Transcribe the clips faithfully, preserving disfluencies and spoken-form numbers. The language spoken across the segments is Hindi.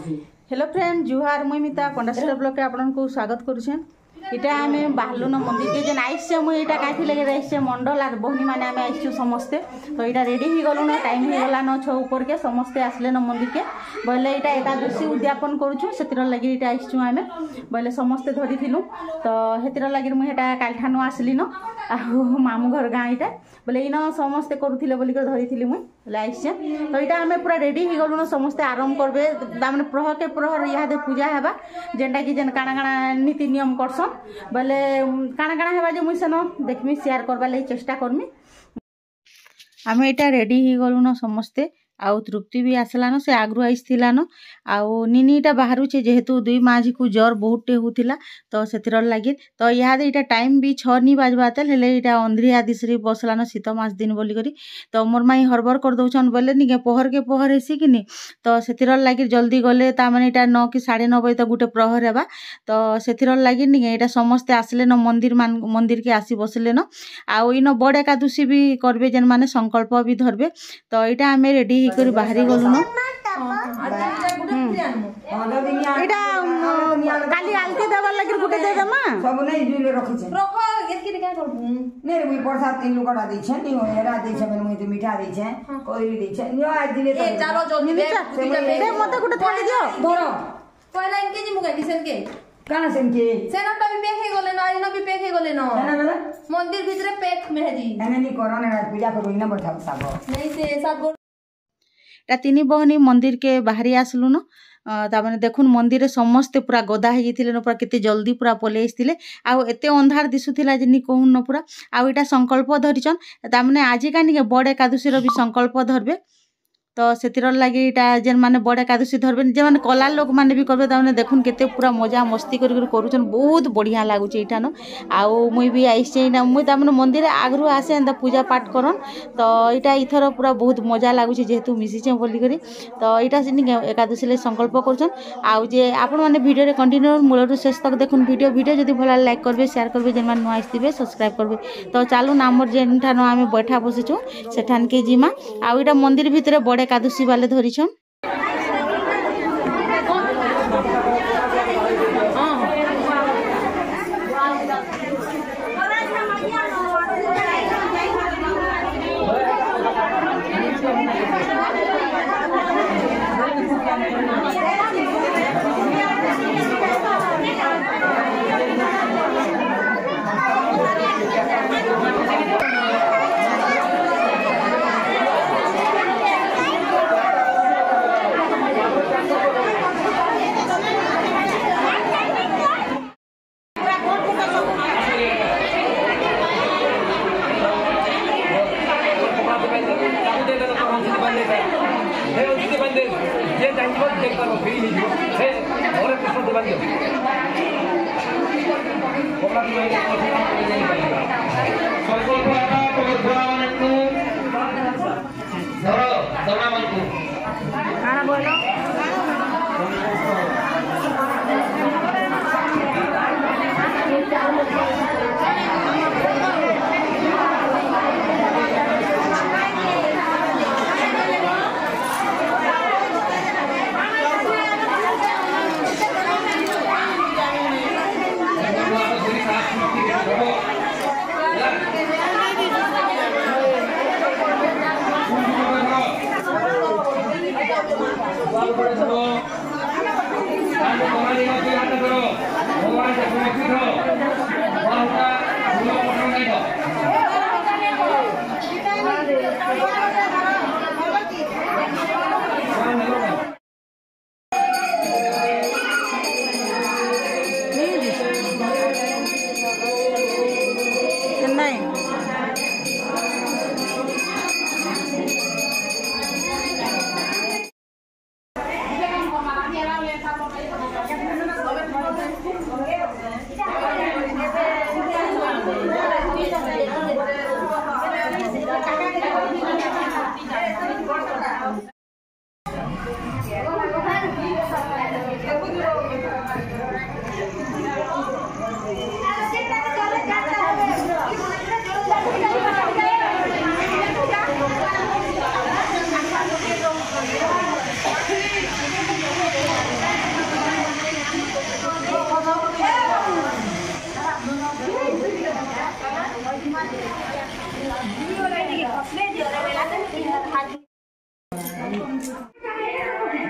हेलो फ्रेंड जुहार मुई मिता कंडास्टर ब्लॉग के आपको स्वागत करुछें। इटा आम बाहरलुन मंदिर के जेन आइसे मुई इटा कहीं लगे आइसे मंडल आर बहनी मैंने आम आइसु समस्ते तो यहाँ रेडी हो गलुन टाइम हो गलान छ ऊपर के समस्ते आसले न मंदिर के बोले यहाँ एकादशी उद्यापन करुँ से लगे यहाँ आइसु आम बोले समस्ते धरी तो से लगे मुझे काल ठानु आसली न आ मामू घर गाँ यहाँ बोले इन समस्ते करुले बोलिक धरी मुई बोले आइसे तो यहाँ आम पूरा रेडी हो गलुन समस्ते आरम्भ करबे तार प्रह के प्रहर यहाँ पूजा हेबा जेनटा कि जेन काଣା काଣା नीति नियम करसन बोले काଣା काଣା हेबा जे मुई सेन देखमी शेयर करबा लई चेष्टा करमी। आम यहाँ रेडी हो गलुन समस्ते आउ तृप्ति भी आसलान से आगु आईलान आउ निनीटा बाहरुचे जेहेतु दुई माझी को जर बहुतटे होता तो से लगे तो यहाँ यहाँ टाइम भी छः नी बाजवा तेल हेले यहाँ अंधेरिया दिशरी बसलान शीत मास दिन बोलिक तो मोर माई हरबर कर दौन बोले निके पहर के पहर हेसी कि तो से लगे जल्दी गले ताने यहाँ नौ कि साढ़े नौ बजे तो गोटे प्रहर हेबा तो से लगे निके यहाँ समस्ते आसले न मंदिर मान मंदिर के आसी बसले न आउ इन बड़ एकादशी भी करबे जेन माने संकल्प भी धरबे तो यहाँ आम रेडी कर बाहरी गलु न काली आलती देवार लगे गुटे दे देमा सब नै जुले रखिछे रख एतकी काय करबू नै मुई प्रसाद तीन लोकड़ा दै छै नि हेरा दै छै मुई तो मीठा दै छै कोई दै छै नियो आज दिले ए चलो जल्दी दे मते गुटे थाली दियो धरो पहिला इनके जी मुगा किसन के काना सेनके सेनटा भी पेक हे गले न इनो भी पेक हे गले न मंदिर भीतर पेक मेहदी एने नि कोरोना पूजा करू इना बैठा सब नहीं से सात ता तीन बहनी मंदिर के बाहरी आसलु न ताने देखुन मंदिर रे समस्ते पूरा गदा हो जाते पूरा केते जल्दी पूरा पलि आसते आउ एते अंधार दिशुला जे कहून न पूरा आउ इटा संकल्प धरिचन ताने आजिका निके बड़ एकादशी भी संकल्प धरबे तो से लगे यहाँ जेन माने बड़ एकादशी धरबे जे माने कला लोक माने भी करबे ताने देखुन केते पूरा मजा मस्ती कर करुचन बहुत बढ़िया लगुच यहाँ न आउ मुई भी आईसे मुई ताने मंदिर आगु आसे एंता पूजा पाठ करन तो यहाँ इथर पूरा बहुत मजा लगुच जेहेतु मिशिचे बोलिक तो यहाँ से एकादशी संकल्प करुचन आउ जे आपण मैंने भिडियो कंटिन्यू मूल शेष तक देखुन भिडियो भिडियो जब भल लाइक करबे शेयर करबे जेन माने नुआ आसथिबे सब्सक्राइब करबे तो चालू आमर जेन ठान आम बैठा बसिचु सेठान के जिमा आउ यहाँ मंदिर भितर बड़ एकादशी वाले धरिछन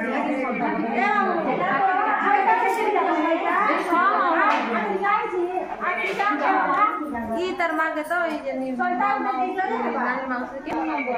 ई तर मागे तो ई जनी नानी माउस के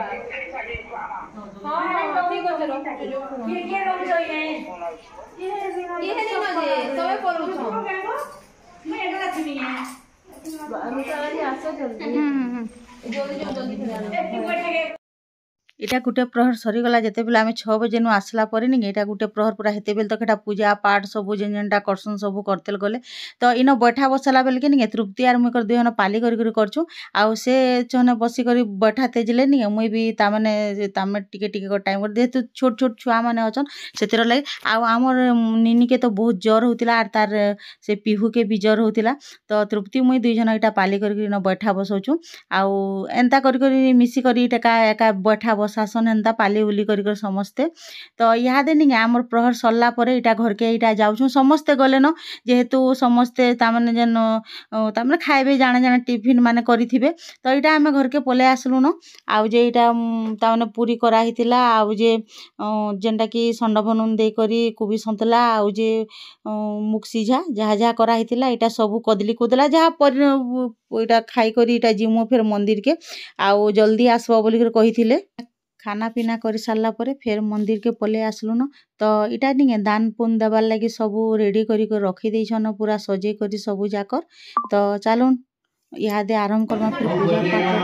हां ठीक अछि रो के के रो जइए ई हेनी मजे तवे करू छ मैं एगला छिनी আমি তো আজ আসো জলদি জলদি জলদি ফিরে इटा गोटे प्रहर सरीगला जितेबेले आम छः बजे नु आसला पर नहीं इटा गोटे प्रहर पूरा हेतेबेले तक एटा पूजा पाठ सबू जेन जेनटा करसन सबू करते गले तो इन बैठा बसला बेल के नहीं तृप्ति आर मुई दुई जन पाली करी करछु आउ से चने बसी करी बैठा तेजले नहीं मुई भी तामाने तामे टिके टिके टाइम कर जेहेतु छोट छोट छुआ माने अछन सेतिर लगे आउ आमर निनी के तो बहुत जर होतिला आर तार से पिहू के भी जर होतिला तो तृप्ति मुई दुई जन इटा पाली करी न बैठा बसौछु आउ एंता करी करी मिसी करी इटा एका बैठा शासन हेन्ता पाली उली कर समस्ते तो इहादे नहीं आमर प्रहर सरला परे इटा घर के इटा जाऊँ समस्ते गले न जेहेतु समस्ते तामाने जेन तामाने खाइबे जाने जाने टिफिन माने करिथिबे तो इटा आमे घर के पले आसलु न आउ जे इटा तामाने पूरी करा हितिला आउ जे जेनटा कि संड भनुन दे करी कुबी संतला आउ जे मुख सिझा जहा जहा करा हितिला इटा सब कदली कुदला जहा पर इटा खाई करी इटा जिमो फिर मंदिर के आउ जल्दी आसबो बोली कर कहिथिले खाना पीना कर सारा पर फिर मंदिर के पले आसलु न तो इटा नहीं दान पुन देवार लगी सबू रेडी करी रखी देछन पूरा सजे करी सबू जाकर तो चलुन इहादे आरंभ करमा फिर पूजा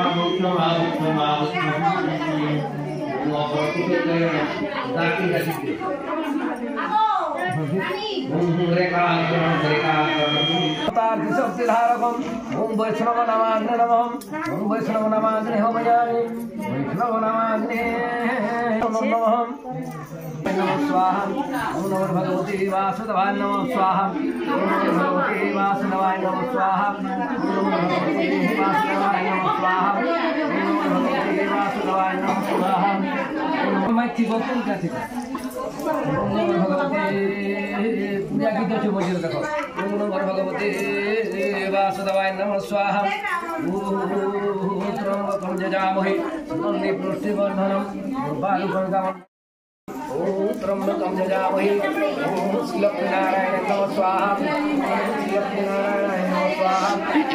पाठ ओम वैष्णव नमाग्ने नमः ओम वैष्णव नमाग्ने हो बजाने वैष्णव नमाग्ने नमः नमः स्वाहा ओम नमो भगवते वासुदेवाय नमः स्वाहा ओम नमो भगवते वासुदेवाय नमः स्वाहा ओम नमो भगवते वासुदेवाय नमः स्वाहा ओम नमो भगवते वासुदेवाय नमः स्वाहा ओम मैं ठीक बोलूं क्या ठीक ओम नमो भगवते पूजा की तो चुप हो देखो ओम नमो भगवते वासुदेवाय नमः स्वाहा ओम त्र्यंबकं यजामहे सुगंधि पुष्टिवर्धनम् बालुकं ओम त्र्यंबकं यजामहे ओम श्रीलक्ष्मीनारायण नमः स्वाहा ओम श्रीलक्ष्मीनारायण नमः स्वाहा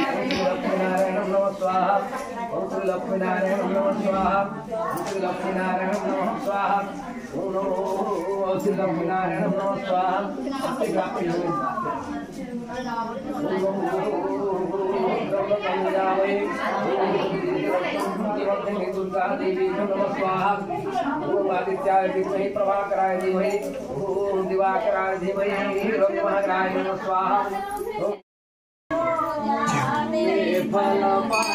ओम श्रीलक्ष्मीनारायण नमः स्वाहा ओम श्रीलक्ष्मीनारायण नमः स्वाहा ओम श्रीलक्ष्मीनारायण नमः स्वाहा ओम श्रीलक्ष्मीनारायण दुर्गा देवी नमः स्वाहा ओम आदित्याय विद्महे प्रभाकराय धीमहि ओम दिवाकराय धीमहि रविमहाराय नमः स्वाहा फल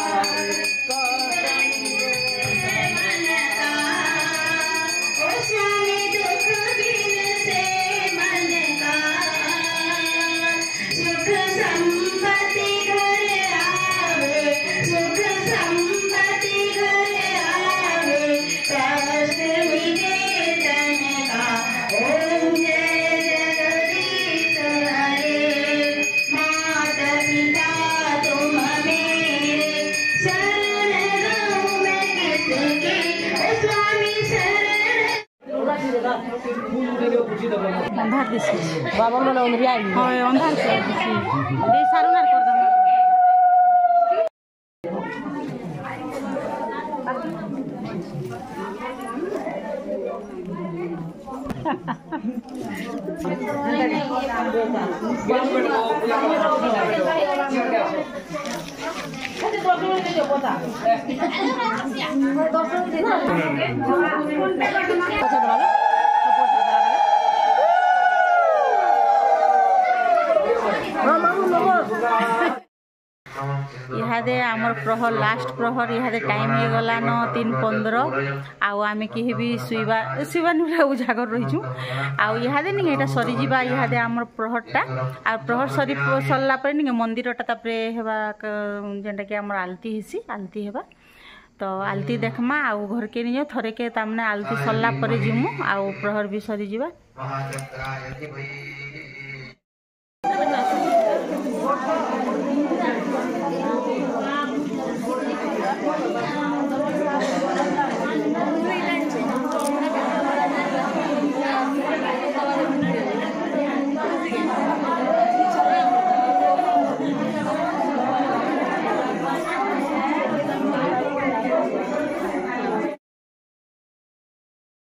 अंधार दिस बाबा मन अंधरिया हां अंधार से दे सारुनार कर दम इहादे आमर प्रहर लास्ट प्रहर इहादे टाइम हो गला न तीन पंद्रह आउ आमे कि भी सुइबा सुइबा नुरा उजागर रहिछु आउ इहादे नि एटा सरी जिबा इहादे आमर प्रहरटा आ प्रहर सरी सरला पर नि मंदिरटा तापरे हेबा जेंटा कि आमर आलती हिसी आलती हेबा तो आलती देखमा आउ घर के नियो थरे के तामने आलती सरला पर जिमु आउ प्रहर भी सरी जिबा